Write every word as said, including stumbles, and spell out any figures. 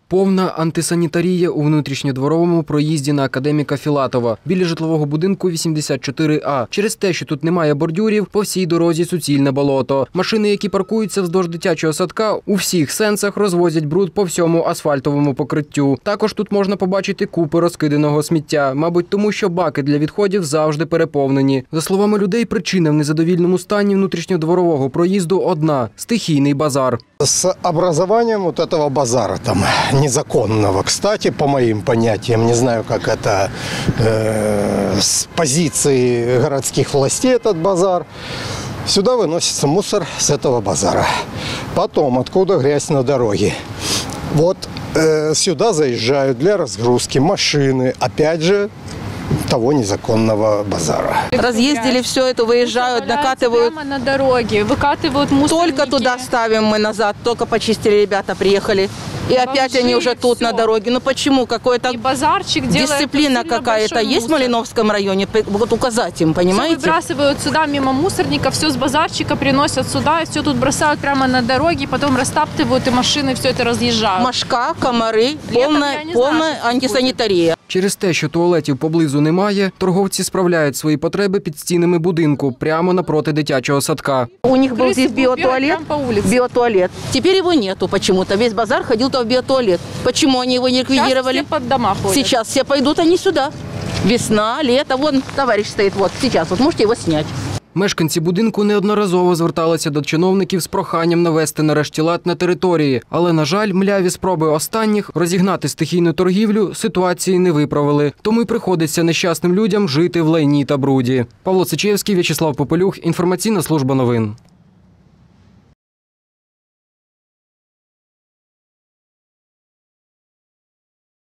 Повна антисанітарія у внутрішньодворовому проїзді на Академіка Філатова біля житлового будинку вісімдесят чотири А. Через те, що тут немає бордюрів, по всій дорозі суцільне болото. Машини, які паркуються вздовж дитячого садка, у всіх сенсах розвозять бруд по всьому асфальтовому покриттю. Також тут можна побачити купи розкиданого сміття, мабуть, тому що баки для відходів завжди переповнені. За словами людей, причина в незадовільному стані внутрішньодворового проїзду одна – стихійний базар. С образованием вот этого базара там незаконного, кстати, по моим понятиям, не знаю, как это э, с позиции городских властей этот базар, сюда выносится мусор с этого базара. Потом, откуда грязь на дороге. Вот э, сюда заезжают для разгрузки машины, опять же, того незаконного базара. Разъездили все это, выезжают, накатывают. Прямо на дороге, выкатывают мусорники. Только туда ставим мы назад, только почистили, ребята приехали. И опять Бомжи, они уже тут все. на дороге. Ну почему? Какой-то И базарчик делает дисциплина какая-то есть в Малиновском районе? Вот указать им, понимаете? Все выбрасывают сюда мимо мусорника, все с базарчика приносят сюда, и все тут бросают прямо на дороге, потом растаптывают, и машины все это разъезжают. Мошка, комары, полная, полная антисанитария. Через те, що туалетів поблизу немає, торговці справляють свої потреби під стінами будинку, прямо напроти дитячого садка. У них был Крысы здесь биотуалет, прямо по улице. биотуалет. Теперь его нету почему-то. Весь базар ходил в биотуалет. Почему они его не ликвидировали? Сейчас все под дома ходят. Сейчас все пойдут они сюда. Весна, лето. Вон товарищ стоит, вот сейчас. Вот можете его снять. Мешканці будинку неодноразово зверталися до чиновників з проханням навести нарешті лад на території. Але, на жаль, мляві спроби останніх розігнати стихійну торгівлю ситуації не виправили. Тому й приходиться нещасним людям жити в лайні та бруді. Павло Сичевський, В'ячеслав Попелюх, інформаційна служба новин.